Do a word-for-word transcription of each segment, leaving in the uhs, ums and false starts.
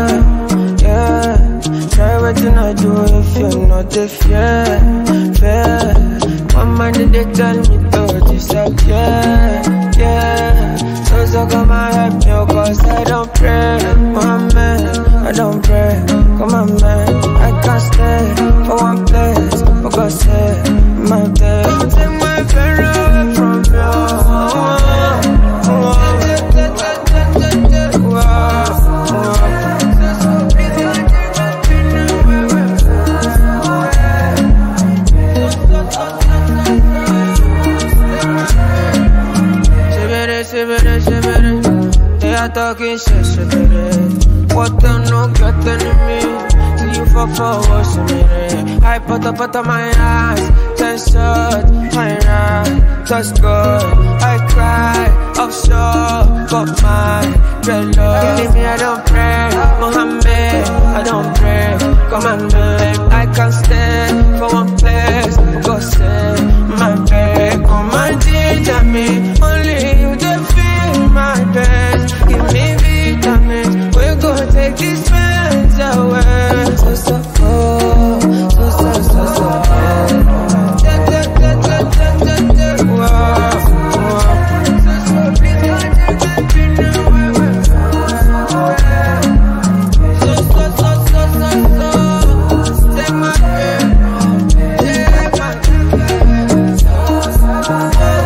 yeah. Try wetin I do if you're not the fair, fair. One man did they tell me to disappear, yeah. So so come and help me, cause I don't pray, my man, I don't pray, come on man. I can't stay for one place, for God's sake, my bed. Don't take my pain away from you. They are talking shit, shit, what them no get enemy. See you for forward, so me. I put up out of my eyes, ten shot, my right, touch good. I cry, offshore, got my dread love. Believe me, I don't pray, Mohammed, I don't pray, commandment. I can't stay for one place, for God's sake, my baby, come and ginger me, only you the feel my best. Give me vitamins, we're gonna take these friends away. So so oh, so so so so oh. Da da da da da da da. Wow, wow. So so please don't take me away. So so so so so so. Take my hand, take my hand. So so so.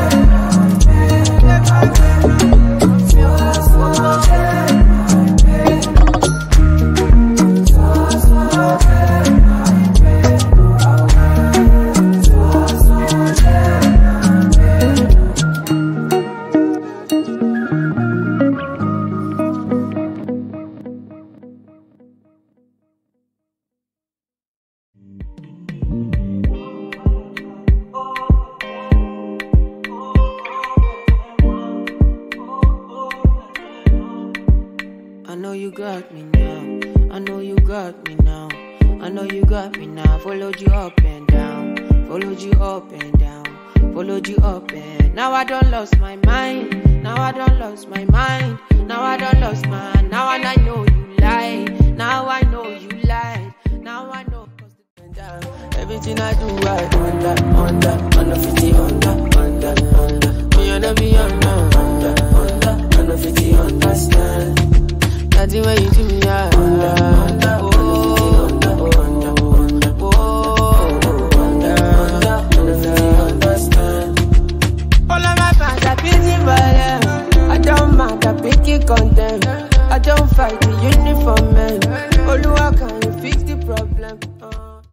I know you got me now, I know you got me now, I know you got me now. Followed you up and down, followed you up and down, followed you up and now I don't lost my mind, now I don't lost my mind, now I don't lost my, now and I know you lie, now I know you lied, now I know. Everything I do I under, under, under fifty, under, under, under. Me and be under, under, under, under fifty, understand. Nothing when you do me, I under, under, oh, under, under, under, oh, under, under, under fifty, understand. All of my fans are busy for them. I don't mind, I pick it content. I don't fight the uniform man. Oluwa, can you fix the problem? Uh.